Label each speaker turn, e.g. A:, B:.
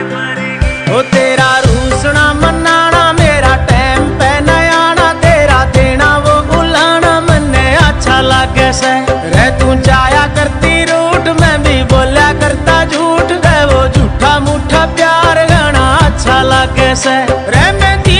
A: ओ तेरा रूसना मनाना मेरा टाइम पे न आना, तेरा देना वो बुलाना मन्ने अच्छा लागे से। रे तू जाया करती रूठ मैं भी बोला करता झूठ, रे वो झूठा मूठा प्यार गाना अच्छा लागे से। रे मैं